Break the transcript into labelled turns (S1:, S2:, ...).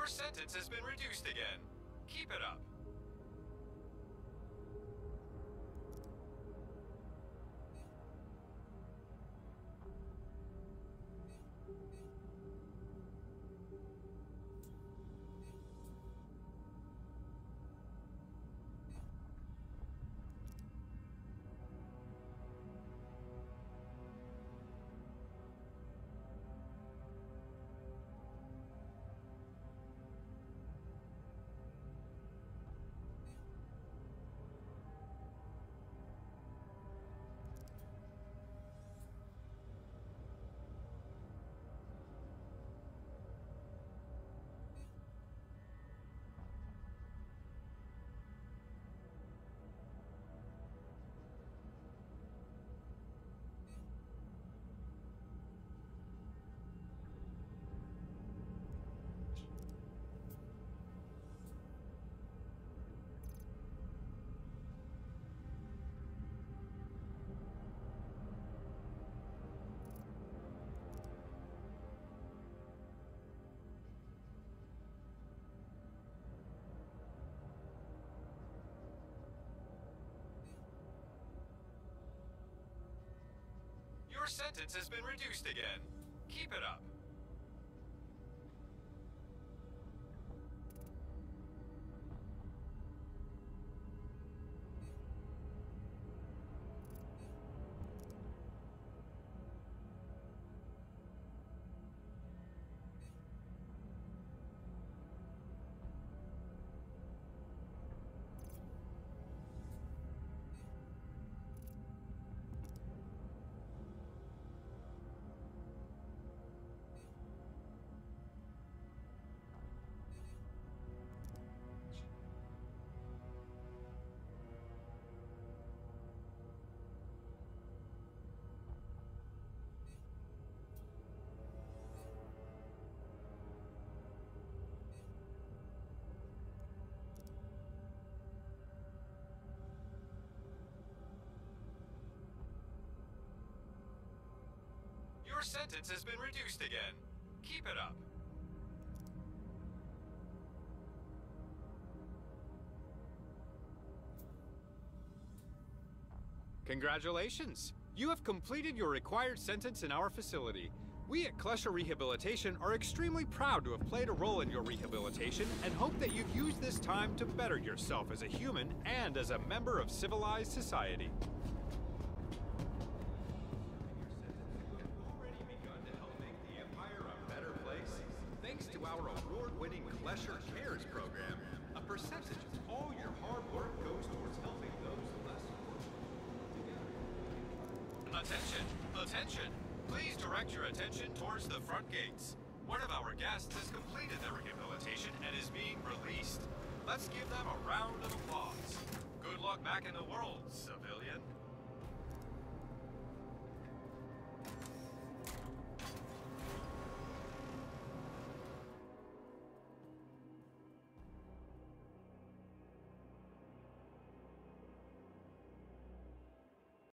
S1: Your sentence has been reduced again. Keep it up. Your sentence has been reduced again. Keep it up. Your sentence has been reduced again. Keep it up.
S2: Congratulations! You have completed your required sentence in our facility. We at Klesher Rehabilitation are extremely proud to have played a role in your rehabilitation and hope that you've used this time to better yourself as a human and as a member of civilized society. Thanks to our award-winning Klesher Cares program, a percentage of all your hard work goes towards helping those less fortunate.
S1: Attention! Attention! Please direct your attention towards the front gates. One of our guests has completed their rehabilitation and is being released. Let's give them a round of applause. Good luck back in the world, civilian.